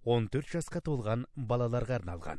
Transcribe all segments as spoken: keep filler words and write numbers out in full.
он төрт жасқа толған балаларға арналған.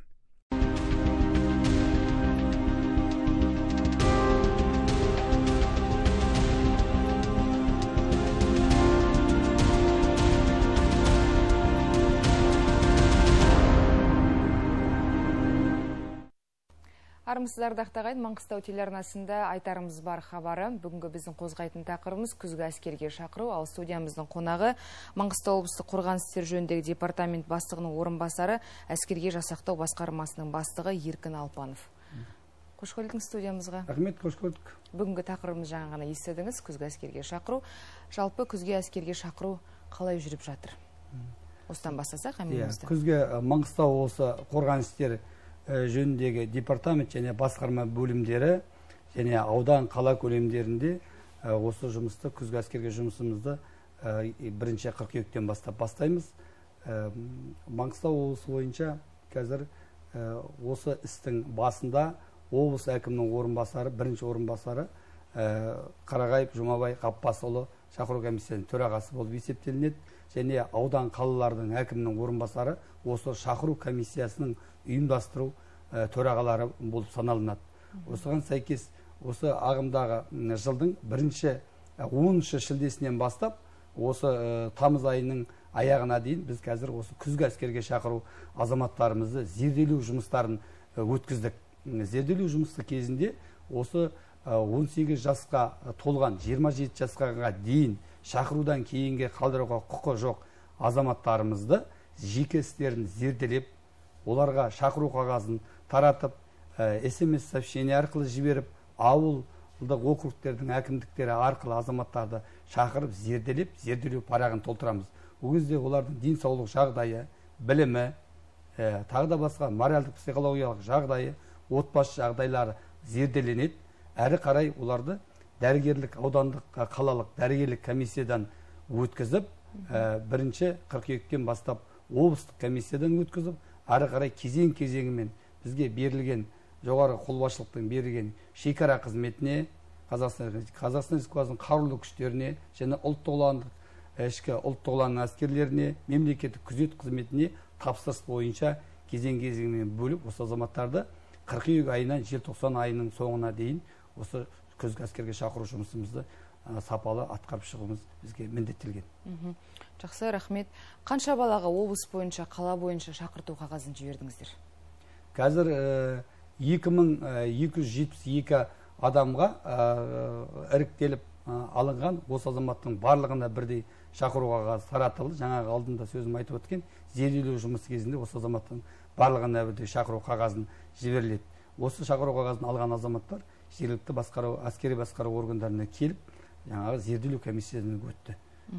Армысыздар дақтағайын, Маңғыстау телеарнасында айтарымыз бар хабары. Бүгінгі біздің қозғайтын тақырыбымыз күзгі әскерге шақыру. Ал студиямыздың қонағы Маңғыстау облыстық қорғаныс істері жөніндегі департамент бастығының орынбасары, әскерге жасақтау басқармасының бастығы Еркін Алпанов. Қош келдіңіз студиямызға. Рахмет, қош көрдік. Бүгінгі тақырыбымыз жаңа ғана естідіңіз, күзгі әскерге шақыру. Жалпы күзге әскерге шақыру қалай жүріп жатыр? Осыдан бастасақ, әмінімізді. Күзге Маңғыстау осы қорғаныс істері жөніндегі департамент және басқарма бөлімдері және аудан қала көлемдерінде осы жұмысты, күзгі әскерге жұмысымызды бірінші қыркүйектен бастап бастаймыз. Маңғыстау облысы бойынша қазір осы істің басында облыс әкімінің орынбасары, бірінші орынбасары Қарағайып Жұмабай Қаппасұлы шақыру комиссиясының төрағасы болып есептелінеді, және аудан қалалардың әкімінің орынбасары осы шақыру комиссиясының ұйымдастыру төрағалары болып саналынады. Осыған сәйкес осы ағымдағы жылдың бірінші оныншы шілдесінен бастап осы тамыз айының аяғына дейін біз қазір осы күзгі әскерге шақыру азаматтарымызды зерделеу жұмыстарын өткіздік. Зерделеу жұмысы кезінде осы он сегіз жасқа толған жиырма жеті жасқа дейін шақырудан кейінге қалдыруға құқы жоқ азаматтарымызды жеке істерін зерделеп, оларға шақыру қағазын таратып, эс эм эс сообщение арқылы жіберіп, ауылдық округтердің әкімдіктері арқылы азаматтарды шақырып, зерделеп, зерделеу парағын толтырамыз. Ол кезде олардың денсаулық жағдайы, білімі, тағы да басқа моральдық психологиялық жағдайы, отбасы жағдайлары зерделенеді. Әрі қарай оларды дәрігерлік, аудандық, қалалық дәрігерлік комиссиядан өткізіп, бірінші қыркүйектен бастап облыстық комиссиядан өткізіп, ары қарай кезең-кезеңімен бізге берілген, жоғары қолбасшылықтың берілген шекара қызметіне, Қазақстан Республикасының қарулы күштеріне және ұлттық ұландық, ішкі ұлттық ұланның әскерлеріне, мемлекеттік күзет қызметіне тапсырыс бойынша кезең-кезеңімен бөліп, осы азаматтарды қыркүйек айынан желтоқсан айының соңына дейін осы күзгі әскерге шақыру жұмысымызды сапалы атқарып шығуымыз бізге міндеттелген. Жақсы, рахмет. Қанша балаға облыс бойынша, қала бойынша шақырту қағазын жібердіңіздер? Қазір екі мың екі жүз жетпіс екі адамға іріктеліп алынған, осы азаматтың барлығына бірдей шақыру қағазы таратылды. Жаңағы алдында сөзім айтып өткен, зерделеу жұмысы кезінде осы азаматтың барлығына бірдей шақыру қағазын жіберіледі. Осы шақыру қағазын алған азаматтар жергілікті басқару, әскери басқару органдарына келіп, жаңағы зерделеу комиссиясынан өтті.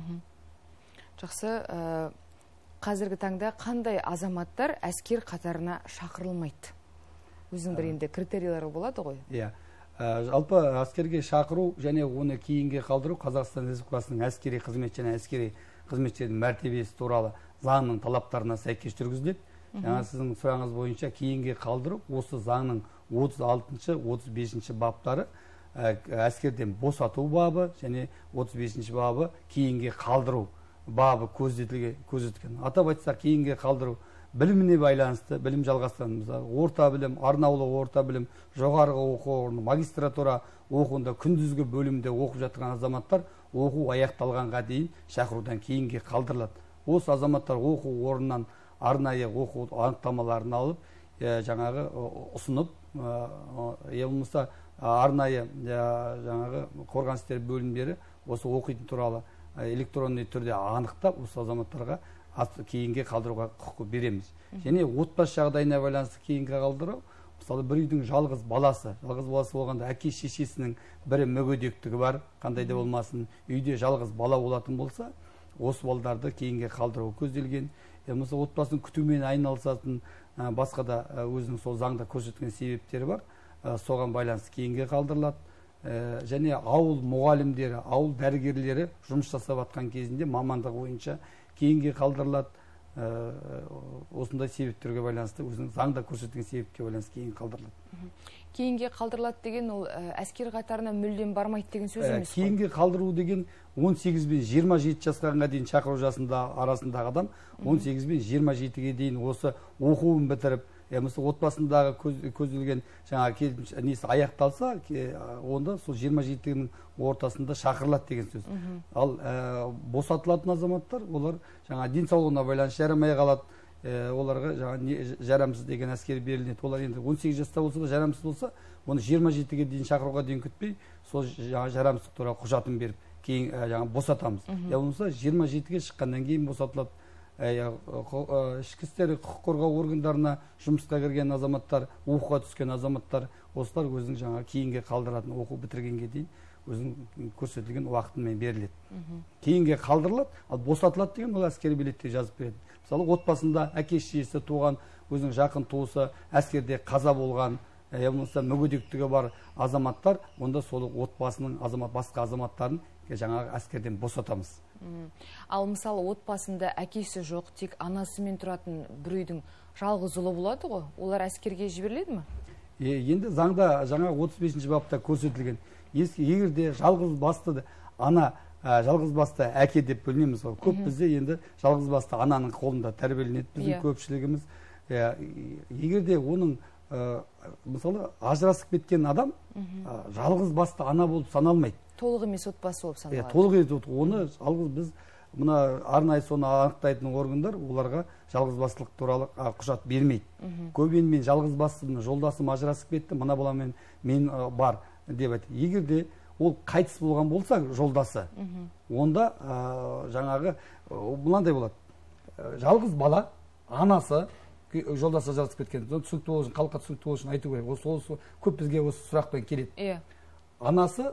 Жақсы, қазіргі таңда қандай азаматтар әскер қатарына шақырылмайды? Өзінің бір енді критериялары болады ғой? Иә, жалпы әскерге шақыру және оны кейінге қалдыру Қазақстан Республикасының әскери қызмет және әскери қызметшілердің мәртебесі туралы заңның талаптарына сәйкес жүргізіледі. Жаңа сіздің сұрағыңыз бойынша кейінге қалдыру осы заңның отыз алтыншы, отыз бесінші баптары, әскерден босату бабы және отыз бесінші бабы кейінге қалдыру бабы көзетілген. Атап айтсақ, кейінге қалдыру біліміне байланысты, білім жалғастырамызда, орта білім, арнаулы орта білім, жоғарғы оқу орны, магистратура оқуында күндізгі бөлімде оқып жатқан азаматтар оқу аяқталғанға дейін шақырудан кейінге қалдырылады. Осы азаматтар оқу орнынан арнайы оқу анықтамаларын алып, жаңағы ұсынып, болмаса арнайы жаңағы қорғаныс істері бөлімдері осы оқитын туралы электронды түрде анықтап, осы азаматтарға кейінге қалдыруға құқық береміз. Және отбасы жағдайына байланысты кейінге қалдыру, мысалы бір үйдің жалғыз баласы, жалғыз баласы болғанда әке шешесінің бірі мүгедектігі бар, қандай да болмасын, үйде жалғыз бала болатын болса, осы балаларды кейінге қалдыру көзделген. Мысалы отбасын күтумен айналысатын басқа да өзінің сол заңда көрсеткен себептері бар, соған байланысты кейінге қалдырылады. Және ауыл мұғалімдері, ауыл дәрігерлері жұмыс жасап атқан кезінде мамандық бойынша кейінге қалдырылады. осындай себептерге байланысты өзінің заңда көрсетілген себепке байланысты кейін қалдырылады. Кейінге қалдырылады деген ол әскер қатарына мүлдем бармайды деген сөз емес қой? Кейінге қалдыру деген он сегіз бен жиырма жеті жасқа дейін шақыру жасында арасындағы адам он сегіз бен жиырма жетіге дейін осы оқуын бітіріп, Мысал отбасындағы көзделген жаңағы несі аяқталса, онда сол жиырма жетінің ортасында шақырылады деген сөз. Ал босатылатын азаматтар, олар жаңа денсаулығына байланысты жарамай қалады, оларға жаңа жарамсыз деген әскер беріледі. Олар енді он сегіз жаста болса да жарамсыз болса, оны жиырма жетіге дейін шақыруға дейін күтпей, сол жаңа жарамсыз туралы құжатын беріп, кейін жаңа босатамыз. Я болмаса жиырма жетіге шыққаннан кейін босатылады. Ішкі істер құқық қорғау органдарына жұмысқа кірген азаматтар, оқуға түскен азаматтар, осылар өзінің жаңа кейінге қалдыратын, оқу бітіргенге дейін өзінің көрсетілген уақытымен беріледі. Кейінге қалдырылады, ал босатылады деген ол әскери билетте жазып береді. Мысалы, отбасында әке-шешесі туған, өзінің жақын туысы әскерде қаза болған, болмаса мүгедектігі бар азаматтар, онда сол отбасының азамат басқа азаматтарын жаңағы әскерден босатамыз. Ал мысалы отбасында әкесі жоқ, тек анасымен тұратын бір үйдің жалғыз ұлы болады ғой, олар әскерге жіберіледі ме? Енді заңда жаңа отыз бесінші бапта көрсетілген, егер де жалғыз басты ана, жалғыз басты әке деп бөлінеміз. Көп бізде енді жалғыз басты ананың қолында тәрбиеленеді біздің көпшілігіміз. Егер де оның мысалы ажырасып кеткен адам жалғыз басты ана болып саналмайды. Толық емес отбасы болып саналады. Толық емес, оны жалғыз біз мына арнайы соны анықтайтын органдар оларға жалғыз бастылық туралы құжат бермейді. Көбін мен жалғыз бастымын, жолдасым ажырасып кетті, мына баламен мен бар деп айтты. Егер де ол қайтыс болған болса жолдасы, онда жаңағы мынандай болады. Жалғыз бала, анасы жолдасы ажырасып кеткен. Түсінікті болсын, халыққа түсінікті болсын айту керек. Көп бізге осы сұрақпен келеді. Анасы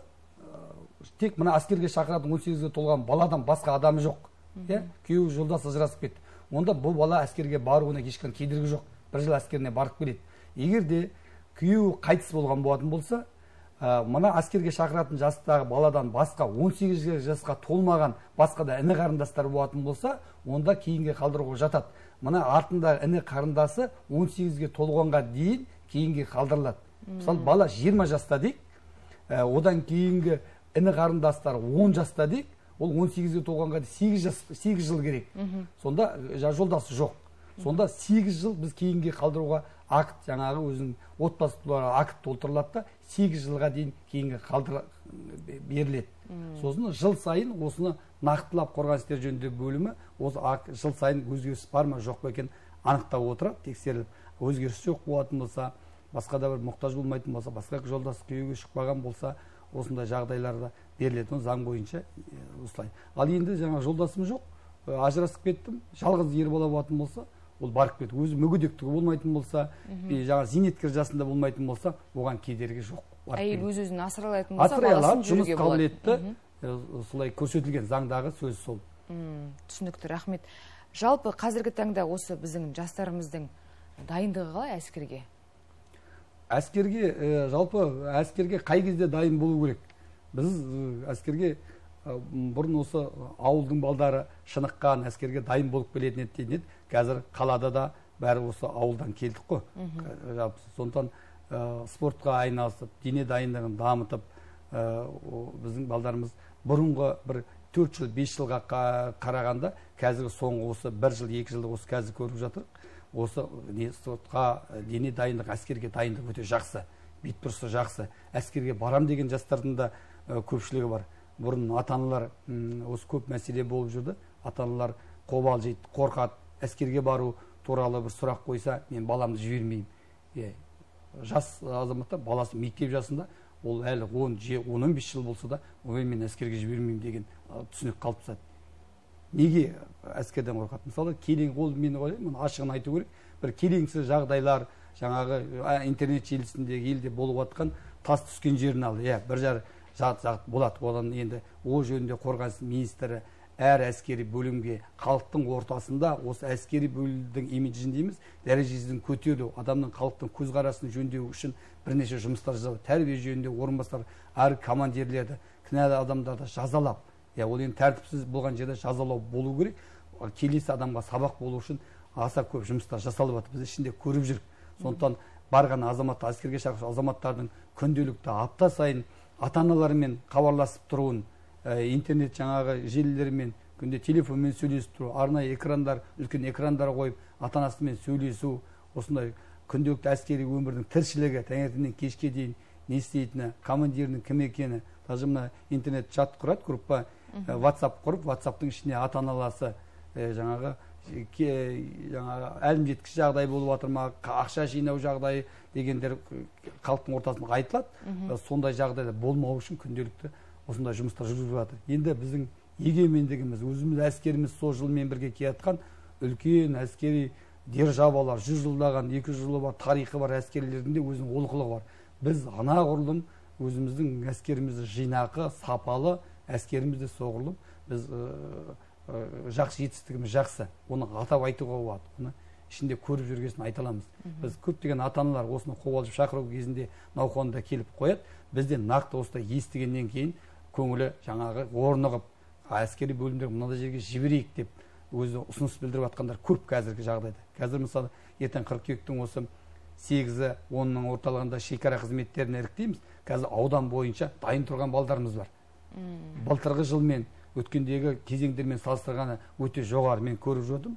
тек мына әскерге шақыратын он сегізге толған баладан басқа адамы жоқ. Күйеуі жолдасы ажырасып кетті. Онда бұл бала әскерге баруына ешқандай кедергі жоқ. Бір жыл әскеріне барып келеді. Егер де күйеуі қайтыс болған болатын болса, мына әскерге шақыратын жастағы баладан басқа он сегіз жасқа толмаған басқа да іні қарындастар болатын болса, онда кейінге қалдыруға жатады. Мына артында іні қарындасы он сегізге толғанға дейін кейінге қалдырылады. Мысалы, бала жиырма жаста дейік, одан кейінгі іні қарындастар он жаста дейік, ол он сегізге толғанға сегіз жыл керек. Сонда жолдасы жоқ. Сонда сегіз жыл біз кейінге қалдыруға акт, жаңағы өзінің отбасы туралы акт толтырылады да, сегіз жылға дейін кейінге қалдыра беріледі. Сосын жыл сайын осыны нақтылап қорғаныс істері жөніндегі бөлімі осы жыл сайын өзгеріс бар ма жоқ па екенін анықтап отырады, тексеріліп. Өзгеріс жоқ болатын болса, басқа да бір мұқтаж болмайтын болса, басқа жолдасы күйеуге шықпаған болса, осындай жағдайларда беріледі, заң бойынша осылай. Ал енді жаңа жолдасым жоқ, ажырасып кеттім, жалғыз ер бала болатын болса, ол барып кетті. Өзі мүгедектігі болмайтын болса, жаңа зейнеткер жасында болмайтын болса, оған кедергі жоқ. Әйел өз-өзін асырай алатын болса, баласын жүруге болады. Жұмыс қабілетті солай көрсетілген заңдағы сөз сол. Түсінікті, рахмет. Жалпы қазіргі таңда осы біздің жастарымыздың дайындығы қалай әскерге? Әскерге, жалпы әскерге қай кезде дайын болу керек? Біз әскерге бұрын осы ауылдың балдары шыныққан әскерге дайын болып келетін еді. Қазір қалада да бәрі осы ауылдан келдік қой. Сондықтан спортқа айналысып, дене дайындығын дамытып, біздің балдарымыз бұрынғы бір төрт жыл, бес жылға қарағанда, қазіргі соңғы осы бір жыл, екі жылды осы қазір көріп жатыр. Осы спортқа, дене дайындық, әскерге дайындық өте жақсы, бет бұрысы жақсы. Әскерге барам деген жастардың да көпшілігі бар. Бұрын ата-аналар осы көп мәселе болып жүрді. Ата-аналар қобалжиды, қорқады. Әскерге бару туралы бір сұрақ қойса, мен баламды жібермеймін. Жас азаматтар баласы мектеп жасында, ол әлі он он бес жыл болса да, мен әскерге жібермеймін деген түсінік қалыптасады. Неге әскерден қорқады? Мысалы, келең, ол мен ойлаймын, ашығын айту керек. Бір келеңсіз жағдайлар, жаңағы интернет желісіндегі елде болып жатқан тас түскен жерін алды. Иә, бір жар жат-жат болады. Одан енді ол жөнінде қорғаныс министрі әр әскери бөлімге халықтың ортасында осы әскери бөлімдің имиджін дейміз, дәрежесін көтеру, адамның халықтың көзқарасын жөндеу үшін бірнеше жұмыстар жасау, тәрбие жөнінде орынбасар, әр командирлерді, кінәлі адамдарды жазалап, ол енді тәртіпсіз болған жерде жазалау болу керек. келесі адамға сабақ болу үшін аса көп жұмыстар жасалып жатыр. Біз ішінде көріп жүрік. Сондықтан барған азамат, әскерге шақырған азаматтардың күнделікті апта сайын ата-аналарымен хабарласып тұруын, интернет жаңағы желілермен, күнде телефонмен сөйлесіп тұру, арнайы экрандар, үлкен экрандар қойып, ата-анасымен сөйлесу, осындай күнделікті әскери өмірдің тіршілігі, таңертеңнен кешке дейін не істейтіні, командирінің кім екені, даже мына интернет чат құрады, группа, WhatsApp құрып, WhatsApp-тың ішіне ата-аналасы жаңағы жаңағы әлім жеткіш жағдай болып жатыр ма, ақша жинау жағдайы дегендер халықтың ортасында айтылады. Сондай жағдайда болмау үшін күнделікті осындай жұмыстар жүргізіп жатыр. Енді біздің егемендігіміз, өзіміз әскеріміз сол жылмен бірге келатқан үлкен әскери державалар, жүз жылдаған, екі жүз жылы бар, тарихы бар әскерлердің де өзінің олқылығы бар. Біз анағұрлым өзіміздің әскерімізді жинақы, сапалы әскерімізді соғұрлым біз жақсы жетістігіміз жақсы. Оны атап айтуға болады. Оны ішінде көріп жүргесін айта аламыз. Біз көптеген ата-аналар осыны қобалжып шақыру кезінде науқанында келіп қояды. Бізден нақты осылай естігеннен кейін көңілі жаңағы орнығып, әскери бөлімдер мынандай жерге жіберейік деп өзі ұсыныс білдіріп жатқандар көп қазіргі жағдайда. Қазір мысалы ертең қыркүйектің осы сегізі онның орталығында шекара қызметтерін іріктейміз. Қазір аудан бойынша дайын тұрған балдарымыз бар. Былтырғы жылмен өткендегі кезеңдермен салыстырғаны өте жоғары, мен көріп жүрдім.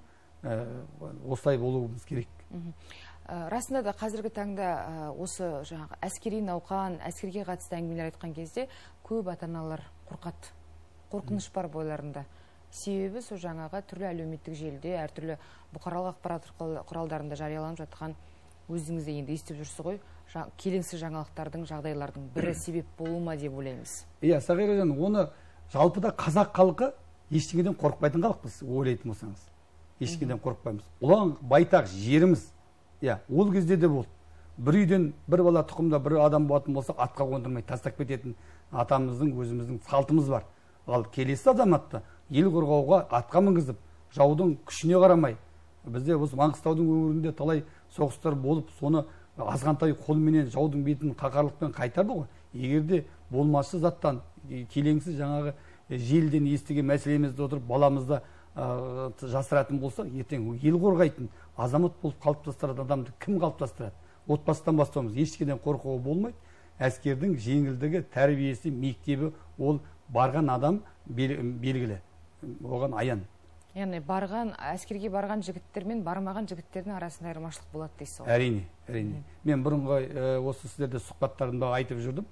Осылай болуымыз керек. Расында да қазіргі таңда осы жаңағы әскери науқан, әскерге қатысты әңгімелер айтқан кезде көп ата-аналар қорқады. Қорқыныш бар бойларында. Себебі сол жаңағы түрлі әлеуметтік желіде, әртүрлі бұқаралық ақпарат құралдарында жарияланып жатқан, өзіңіз де енді естіп жүрсіз ғой, келеңсіз жаңалықтардың, жағдайлардың бірі себеп болу ма деп ойлаймыз. Иә, Сағира жан, оны жалпыда қазақ халқы ештеңеден қорықпайтын халықпыз, ойлайтын болсаңыз. Ештеңеден қорықпаймыз. Ұлан байтақ жеріміз. Иә, ол кезде де болды. Бір үйден бір бала тұқымда бір адам болатын болса, атқа қондырмай тастап кететін атамыздың, өзіміздің салтымыз бар. Ал келесі азаматты ел қорғауға атқа мінгізіп, жаудың күшіне қарамай, бізде осы Маңғыстаудың өңірінде талай соғыстар болып, соны азғантай қолменен жаудың бетін қақарлықпен қайтарды ғой. Егерде болмашы заттан, келеңсіз жаңағы желден естіген мәселемізді отырып, баламызды жасыратын болса, ертең ел қорғайтын азамат болып қалыптастырады адамды кім қалыптастырады? Отбасыдан бастауымыз, ешкіден қорқуға болмайды. Әскердің жеңілдігі, тәрбиесі, мектебі, ол барған адам белгілі, оған аян. Яғни барған, әскерге барған жігіттер мен бармаған жігіттердің арасында айырмашылық болады дейсіз ғой? Әрине, әрине. Мен бұрынғы осы сіздерде сұхбаттарында айтып жүрдім.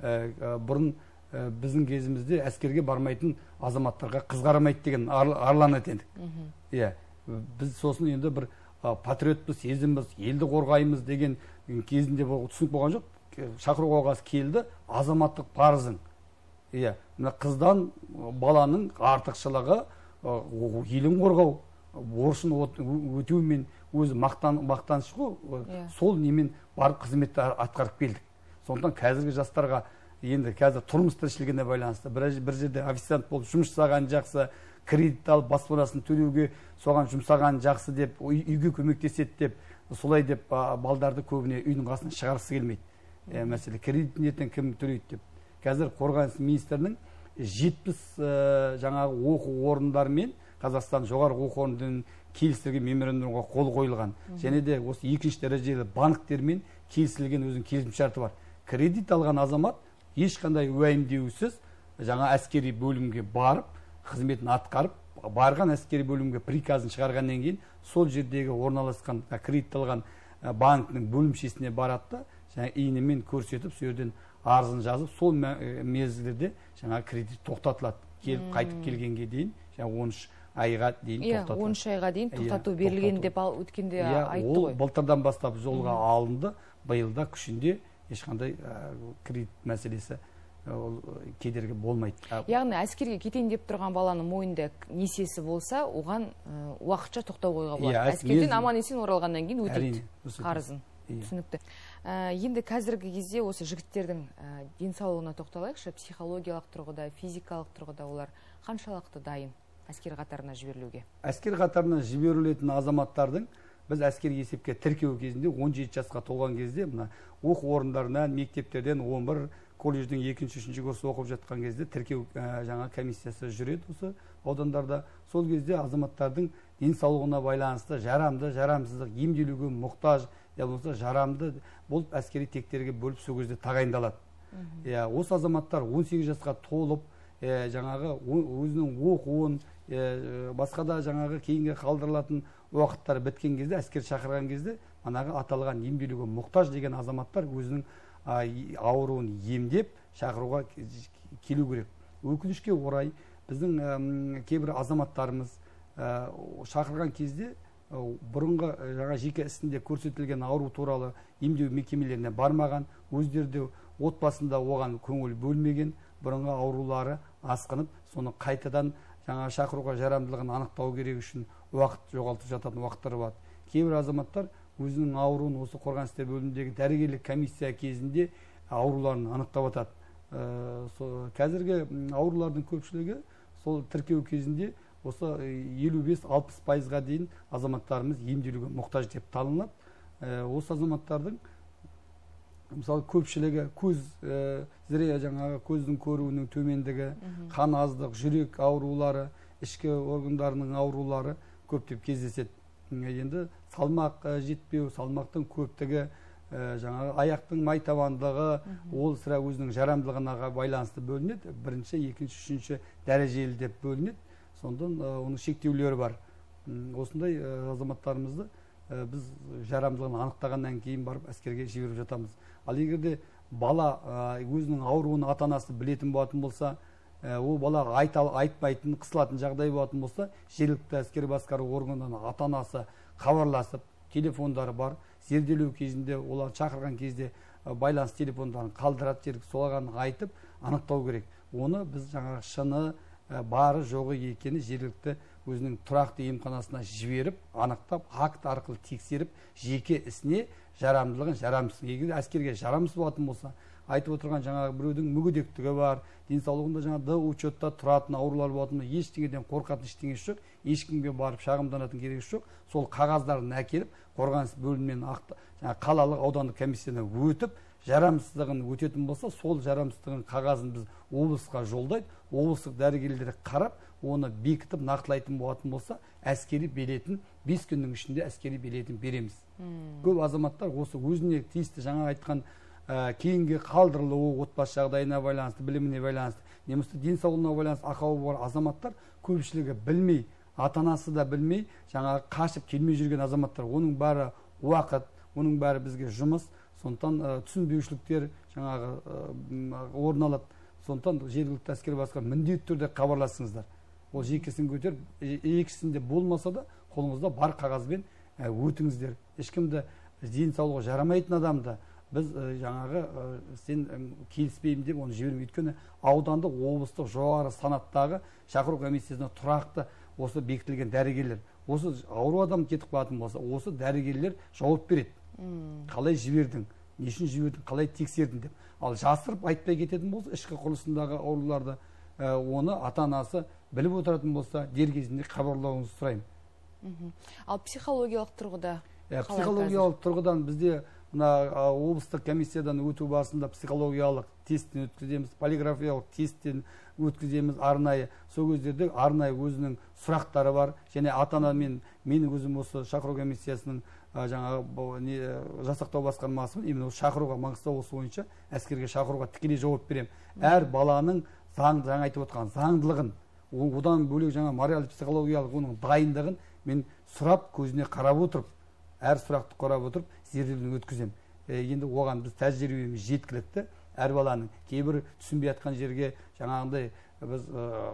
Бұрын біздің кезімізде әскерге бармайтын азаматтарға қыз қарамайды деген арлан етендік. Иә, біз сосын енді бір патриотпыз, сезімбіз, елді қорғаймыз деген кезінде түсінік болған жоқ. Шақыруға келді, азаматтық парызың. Иә, қыздан баланың артықшылығы елін қорғау, борышын өтеумен өзі мақтаныш ғой, сол немен барып қызметті атқарып келдік. Сондықтан қазіргі жастарға енді қазір тұрмыс тіршілігіне байланысты бір жерде официант болып жұмыс жасаған жақсы, кредит алып баспанасын төлеуге соған жұмсаған жақсы деп, үйге көмектеседі деп, солай деп балдарды көбіне үйдің қасынан шығарғысы келмейді. Мәселе кредитін ертең кім төлейді деп. Қазір қорғаныс министрінің жетпіс жаңағы оқу орындарымен Қазақстан жоғары оқу орнының келісілген меморандумға қол қойылған. Және де осы екінші дәрежелі банктермен келісілген өзінің келісімшарты бар. Кредит алған азамат ешқандай уайымдеусіз жаңа әскери бөлімге барып, қызметін атқарып, барған әскери бөлімге приказын шығарғаннан кейін сол жердегі орналасқан кредит алған банкінің бөлімшесіне барады да, жаңа иінімен көрсетіп, сол жерден арызын жазып, сол мезгілде жаңа кредит тоқтатылады. Келіп қайтып келгенге дейін, жаңа он үш айға дейін тоқтатылады. он үш айға дейін тоқтату берілген деп өткенде айтты ғой. Ол былтырдан бастап жолға алынды, биылда күшінде ешқандай кредит мәселесі кедергі болмайды. Яғни әскерге кетейін деп тұрған баланың мойнында несиесі болса, оған уақытша тоқтау қойға болады. Әскерден аман есен оралғаннан кейін өтеді қарызын. Түсінікті. Енді қазіргі кезде осы жігіттердің денсаулығына тоқталайықшы, психологиялық тұрғыда, физикалық тұрғыда олар қаншалықты дайын әскер қатарына жіберілуге? Әскер қатарына жіберілетін азаматтардың біз әскери есепке тіркеу кезінде он жеті жасқа толған кезде мына оқу орындарынан, мектептерден он бір, колледждің екінші үшінші курс оқып жатқан кезде тіркеу жаңа комиссиясы жүреді осы аудандарда. Сол кезде азаматтардың денсаулығына байланысты жарамды, жарамсыздық, емделуге мұқтаж, я болмаса жарамды болып әскери тектерге бөліп сол кезде тағайындалады. Иә, осы азаматтар он сегіз жасқа толып, жаңағы өзінің оқуын, басқа да жаңағы кейінге қалдырылатын уақыттар біткен кезде, әскер шақырған кезде, манағы аталған емделуге мұқтаж деген азаматтар өзінің ауруын емдеп шақыруға келу керек. Өкінішке орай біздің кейбір азаматтарымыз шақырған кезде бұрынғы жаңа жеке ісінде көрсетілген ауру туралы емдеу мекемелеріне бармаған, өздері отбасында оған көңіл бөлмеген, бұрынғы аурулары асқынып, соны қайтадан жаңа шақыруға жарамдылығын анықтау керек үшін уақыт жоғалтып жататын уақыттар бар. Кейбір азаматтар өзінің ауруын осы қорғаныс істер бөліміндегі дәрігерлік комиссия кезінде ауруларын анықтап жатады. Қазіргі аурулардың көпшілігі сол тіркеу кезінде осы елу бес алпыс пайызға дейін азаматтарымыз емделуге мұқтаж деп танылады. Осы азаматтардың мысалы көпшілігі көз зіре жаңағы көздің көруінің төмендігі, қан аздық, жүрек аурулары, ішкі органдарының аурулары көптеп кездеседі. Енді салмақ жетпеу, салмақтың көптігі, жаңағы аяқтың майтабандығы, ол сірә өзінің жарамдылығына байланысты бөлінеді. Бірінші, екінші, үшінші дәрежелі деп бөлінеді. Сондан оның шектеулері бар. Осындай азаматтарымызды біз жарамдылығын анықтағаннан кейін барып әскерге жіберіп жатамыз. Ал егерде бала өзінің ауруын ата-анасы білетін болатын болса, ол бала айтпайтын, қысылатын жағдай болатын болса, жергілікті әскери басқару органдарына ата-анасы хабарласып, телефондары бар, зерделеу кезінде олар шақырған кезде байланыс телефондарын қалдырады, жергілікті солаған айтып анықтау керек. Оны біз жаңағы шыны бары жоғы екені жергілікті өзінің тұрақты емханасына жіберіп, анықтап, акт арқылы тексеріп, жеке ісіне жарамдылығын, жарамсыз. Егер әскерге жарамсыз болатын болса, айтып отырған жаңағы біреудің мүгедектігі бар, денсаулығында жаңағы Д учетта тұратын аурулар болатын, ештеңеден қорқатын ештеңесі жоқ, ешкімге барып шағымданатын керегі жоқ. Сол қағаздарын әкеліп, қорғаныс бөлімімен қалалық аудандық комиссияны өтіп, жарамсыздығын өтетін болса, сол жарамсыздығын қағазын біз облысқа жолдайды, облыстық дәрігерлер қарап, оны бекітіп нақтылайтын болатын болса, әскери билетін бес күннің ішінде әскери билетін береміз. Көп азаматтар осы өзіне тиісті жаңа айтқан кейінге қалдырылуы, отбасы жағдайына байланысты, біліміне байланысты, немесе денсаулығына байланысты ақауы бар азаматтар көпшілігі білмей, ата-анасы да білмей, жаңағы қашып келмей жүрген азаматтар. Оның бәрі уақыт, оның бәрі бізге жұмыс, сондықтан түсінбеушіліктер жаңағы орын алады. Сондықтан жергілікті әскери басқарма міндетті түрде хабарласыңыздар. Ол жекесін көтеріп, екіншісінде болмаса да қолыңызда бар қағазбен өтіңіздер. Ешкімді денсаулығы жарамайтын адамды біз жаңағы сен келіспеймін деп оны жібермейді. Өйткені аудандық, облыстық, жоғары санаттағы шақыру комиссиясына тұрақты осы бекітілген дәрігерлер, осы ауру адам кетіп қалатын болса, осы дәрігерлер жауап береді. Қалай жібердің, не үшін жібердің, қалай тексердің деп. Ал жасырып айтпай кететін болса, ішкі құрылысындағы ауруларды оны ата-анасы біліп отыратын болса, дер кезінде хабарлауыңызды сұраймын. Ал психологиялық тұрғыда? Психологиялық тұрғыдан бізде облыстық комиссиядан өту барысында психологиялық тесттен өткіземіз, полиграфиялық тесттен өткіземіз арнайы. Сол кездерде арнайы өзінің сұрақтары бар, және ата-анамен мен өзім осы шақыру комиссиясының жаңағы жасақтау басқармасымен именно шақыруға, Маңғыстау облысы бойынша әскерге шақыруға тікелей жауап беремін. Әр баланың заң жаңа айтып отырған заңдылығын, одан бөлек жаңа моральдық психологиялық оның дайындығын мен сұрап, көзіне қарап отырып, әр сұрақты қарап отырып, зерделеуден өткіземін. Енді оған біз тәжірибеміз жеткілікті. Әр баланың кейбір түсінбей жатқан жерге жаңағындай біз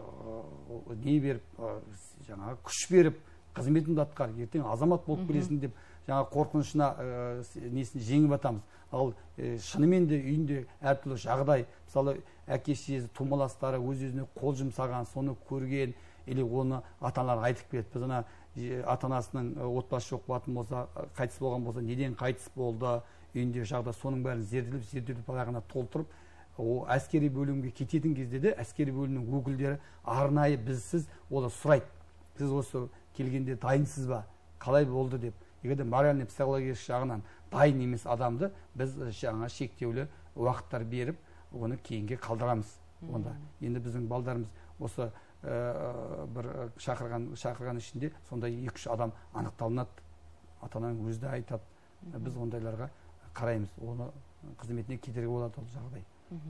не беріп, жаңағы күш беріп, қызметіңді атқар, ертең азамат болып келесің деп жаңа қорқынышына несін жеңіп атамыз. Ал шынымен де үйінде әртүрлі жағдай, мысалы әке-шешесі, тумаластары өз-өзіне қол жұмсаған, соны көрген, или оны ата-аналар айтып келеді. Біз ана ата-анасының отбасы жоқ болатын болса, қайтыс болған болса, неден қайтыс болды, үйінде жағдай, соның бәрін зерделеп, зерделеп балағына толтырып, әскери бөлімге кететін кезде де әскери бөлімнің өкілдері арнайы бізсіз олар сұрайды. Сіз осы келгенде дайынсыз ба? Қалай болды деп. Егерде моральный психологиялық жағынан дайын емес адамды біз жаңа шектеулі уақыттар беріп, оны кейінге қалдырамыз. Онда енді біздің балдарымыз осы бір шақырған шақырған ішінде сондай екі үш адам анықталынады. Ата-ананың өзі де айтады. Біз ондайларға қараймыз. Оны қызметіне кедергі болады ол жағдай.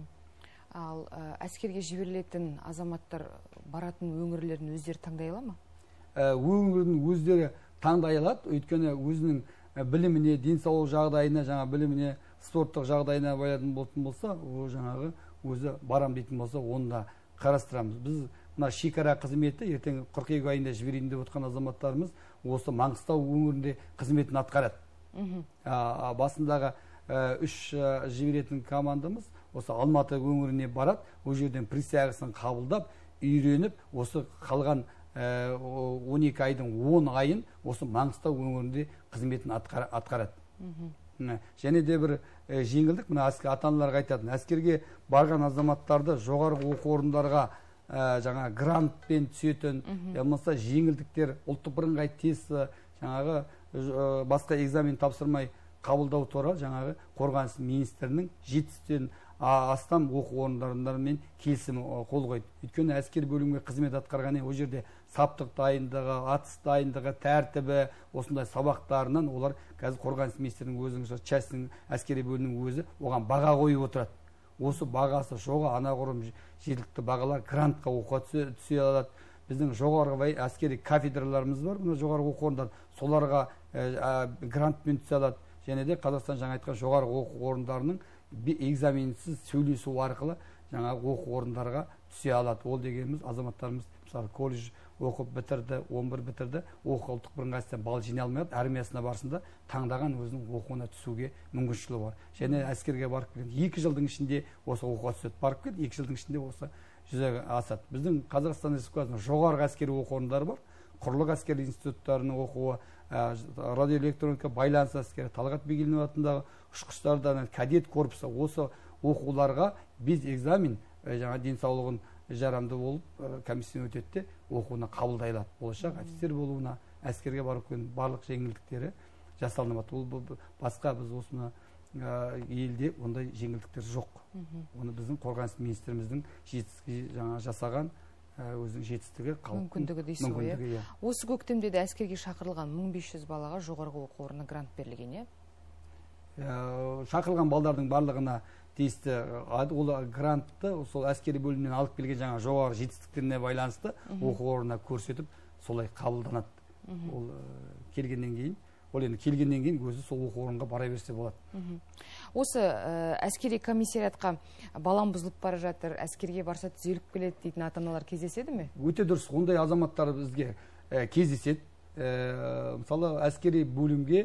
Ал әскерге жіберілетін азаматтар баратын өңірлерін өздері таңдай ала ма? Өңірдің өздері таңдай алады. Өйткені өзінің біліміне, денсаулық жағдайына, жаңа біліміне, спорттық жағдайына байланысты болатын болса, ол жаңағы өзі барам дейтін болса, оны да қарастырамыз. Біз мына шекара қызметі ертең қыркүйек айында жіберейін деп отқан азаматтарымыз осы Маңғыстау өңірінде қызметін атқарады. Басындағы үш жіберетін командамыз осы Алматы өңіріне барады. Ол жерден присягасын қабылдап, үйреніп, осы қалған он екі айдың он айын осы Маңғыстау өңірінде қызметін атқарады. Және де бір жеңілдік, мына ата-аналарға айтатын, әскерге барған азаматтарды жоғарғы оқу орындарға жаңа грантпен түсетін, болмаса жеңілдіктер, ұлттық бірыңғай тест, жаңағы басқа экзамен тапсырмай қабылдау туралы жаңағы қорғаныс министрінің жетпістен астам оқу орындарымен келісім қол қойды. Өйткені әскер бөлімге қызмет атқарған ол жерде саптық дайындығы, атыс дайындығы, тәртібі, осындай сабақтарынан олар қазір қорғаныс министрінің өзінің частың әскери бөлімінің өзі оған баға қойып отырады. Осы бағасы жоға анағұрлым жергілікті бағалар грантқа оқуға түсе алады. Біздің жоғарғы әскери кафедраларымыз бар, мына жоғарғы оқу орындар, соларға грантпен түсе алады. Және де Қазақстан жаңа айтқан жоғарғы оқу орындарының экзаменсіз сөйлесу арқылы жаңағы оқу орындарға түсе алады. Ол дегеніміз азаматтарымыз мысалы колледж оқып бітірді, он бір бітірді, оқу ұлттық бірыңғай бал жинай алмайды, армиясына барсында таңдаған өзінің оқуына түсуге мүмкіншілігі бар. Және әскерге барып келген екі жылдың ішінде осы оқуға түседі. Барып келді, екі жылдың ішінде осы жүзеге асады. Біздің Қазақстан Республикасының жоғарғы әскери оқу орындары бар. Құрлық әскери институттарының оқуы, радиоэлектроника, байланыс әскері, Талғат Бигелдинов атындағы ұшқыштардан кадет корпусы, осы оқуларға без экзамен жаңа денсаулығын жарамды болып комиссия өтеді, оқуына қабылдай алады. Болашақ офицер болуына, әскерге барып келген барлық жеңілдіктері жасалынады. Ол басқа біз осыны елде ондай жеңілдіктер жоқ. Оны біздің қорғаныс министріміздің жаңа жасаған өзінің жетістігі, мүмкіндігі дейсіз ғой. Осы көктемде де әскерге шақырылған мың бес жүз балаға жоғарғы оқу орнына грант берілген, шақырылған балдардың барлығына тиісті ол грантты сол әскери бөлімнен алып келген жаңа жоғары жетістіктеріне байланысты оқу орнына көрсетіп, солай қабылданады. Ол келгеннен кейін, ол енді келгеннен кейін өзі сол оқу орынға бара берсе болады. Осы әскери комиссариатқа балам бұзылып бара жатыр, әскерге барса түзеліп келеді дейтін ата-аналар кездеседі ме? Өте дұрыс, ондай азаматтар бізге кездеседі. Мысалы, әскери бөлімге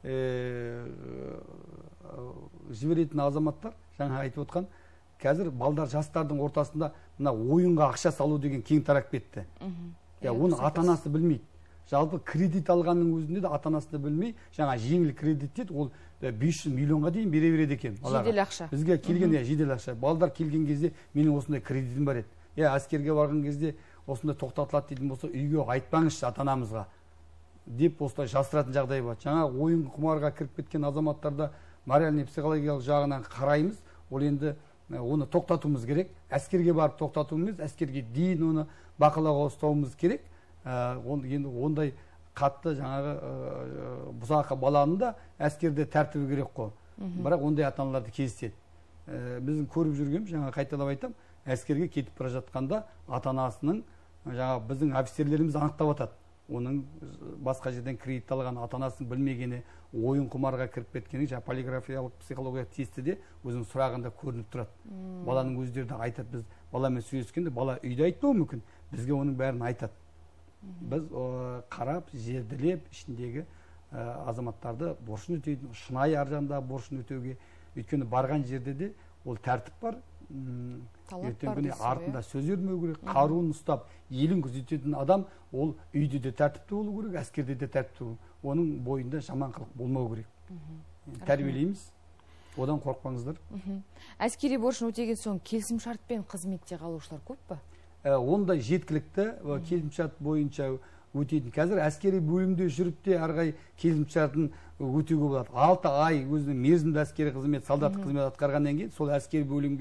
жіберетін азаматтар, жаңа айтып отқан, қазір балдар жастардың ортасында мына ойынға ақша салу деген кең тарап кетті. Оны ата-анасы білмейді. Жалпы кредит алғанның өзінде де ата-анасы да білмей, жаңа жеңіл кредит дейді, ол бес жүз миллионға дейін бере береді екен. Жедел ақша. Бізге келген жедел ақша. Балдар келген кезде менің осындай кредитім бар еді. Әскерге барған кезде осындай тоқтатылады дейтін болса, үйге айтпаңызшы ата-анамызға деп осылай жасыратын жағдай бар. Жаңа ойын құмарға кіріп кеткен азаматтарда моральный психологиялық жағынан қараймыз. Ол енді оны тоқтатуымыз керек. Әскерге барып тоқтатуымыз, әскерге дейін оны бақылауға ұстауымыз керек. Енді ондай қатты жаңағы бұзақы баланы да әскерде тәртібі керек қой. Бірақ ондай ата-аналарды кездеседі. Біздің көріп жүргеніміз, жаңа қайталап айтам, әскерге кетіп бара жатқанда ата-анасының жаңа біздің офицерлеріміз анықтап атады. Оның басқа жерден кредит алған ата-анасының білмегені, ойын құмарға кіріп кеткені, жаңа полиграфиялық психологиялық тестіде өзінің сұрағында көрініп тұрады. Баланың өздері де айтады, біз баламен сөйлескенде бала үйде айтпауы мүмкін, бізге оның бәрін айтады. Біз қарап, зерделеп, ішіндегі азаматтарды борышын өтейді, шынайы арзанда борышын өтеуге. Өйткені барған жерде де ол тәртіп бар, ертең күні артында сөз өрмеу керек, қаруын ұстап, елін күзететін адам, ол үйде де тәртіпті болу керек, әскерде де тәртіпті болу. Оның бойында жаманқылық болмау керек. Тәрбиелейміз, одан қорықпаңыздар. Әскери борышын өтеген соң келісімшартпен қызметте қалушылар көп па? Ондай жеткілікті келісімшарт бойынша өтейді. Қазір әскери бөлімде жүріп те арғай келісімшартын өтеуге болады. алты ай өзінің мерзімді әскери қызмет, солдат қызмет атқарғаннан кейін сол әскери бөлімге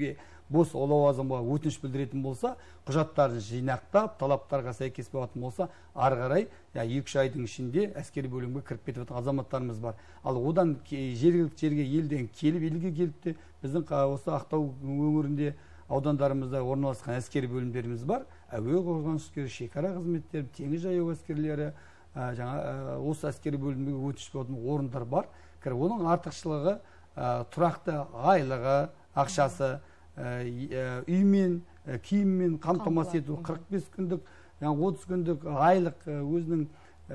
бос лауазымға өтініш білдіретін болса, құжаттарын жинақтап, талаптарға сәйкес болатын болса, ары қарай екі үш айдың ішінде әскери бөлімге кіріп кетіп жатқан азаматтарымыз бар. Ал одан жергілікті жерге елден келіп, елге келіп те біздің осы Ақтау өңірінде аудандарымызда орналасқан әскери бөлімдеріміз бар. Әуе қорғанысы, шекара қызметтері, теңіз жаяу әскерлері, жаңа осы әскери бөлімге өтініш болатын орындар бар. Оның артықшылығы тұрақты айлығы, ақшасы, үймен, киіммен қамтамасыз ету, қырық бес күндік, отыз күндік айлық өзінің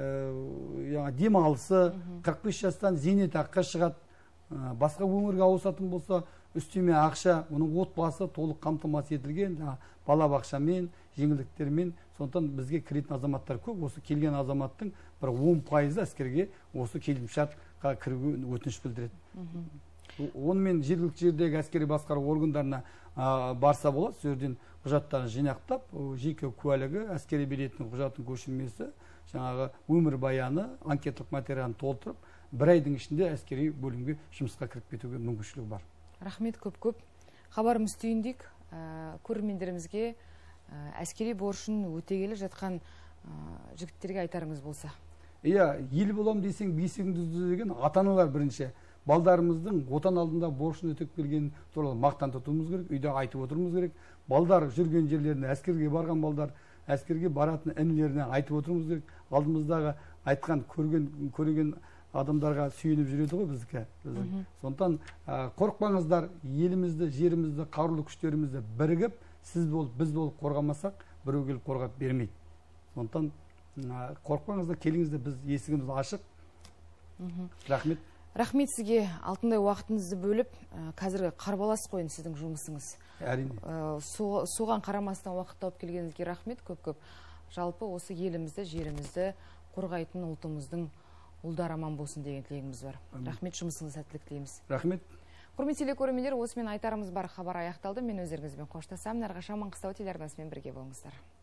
демалысы, қырық бес жастан зейнетақыға шығады. Басқа өңірге ауысатын болса, үстеме ақша, оның отбасы толық қамтамасыз етілген, бала бақшамен, жеңілдіктермен. Сондықтан бізге кіретін азаматтар көп. Осы келген азаматтың бір он пайызы әскерге осы келісімшартқа кіруге өтініш білдіреді. Онымен жергілікті жердегі әскери басқару органдарына барса болады, сөзден құжаттарын жинақтап, жеке куәлігі, әскери билетінің құжаттың көшірмесі, жаңағы өмір баяны, анкеттік материалын толтырып, бір айдың ішінде әскери бөлімге жұмысқа кіріп кетуге мүмкіншілігі бар. Рахмет көп-көп. Хабарымыз түйіндік, көрермендерімізге әскери борышын өтегелі жатқан жігіттерге айтарыңыз болса. Иә, ел болам десең бесігіңді үзді деген ата-аналар бірінші. Балдарымыздың отан алдында борышын өтеп келген туралы мақтан тұтуымыз керек, үйде айтып отыруымыз керек. Балдар жүрген жерлеріне, әскерге барған балдар, әскерге баратын інілеріне айтып отыруымыз керек. Алдымыздағы айтқан, көрген адамдарға сүйеніп жүреді ғой біздікі. Сондықтан қорықпаңыздар, елімізді, жерімізді, қарулы күштерімізді бірігіп, сіз болып, біз болып қорғамасақ, біреу келіп қорғап бермейді. Сондықтан қорықпаңыздар, келіңіздер, біз есігіміз ашық. Рахмет. Рахмет сізге алтындай уақытыңызды бөліп, қазіргі қарбалас қойын сіздің жұмысыңыз. Әрине. Соған қарамастан уақыт тауып келгеніңізге рахмет көп-көп. Жалпы осы елімізді, жерімізді қорғайтын ұлтымыздың ұлдары аман болсын деген тілегіміз бар. Рахмет, жұмысыңызға сәттілік тілейміз. Рахмет. Құрметті телекөрермендер, осымен айтарымыз бар хабар аяқталды. Мен өздеріңізбен қоштасамын. Әрқашан Маңғыстау телеарнасымен бірге болыңыздар.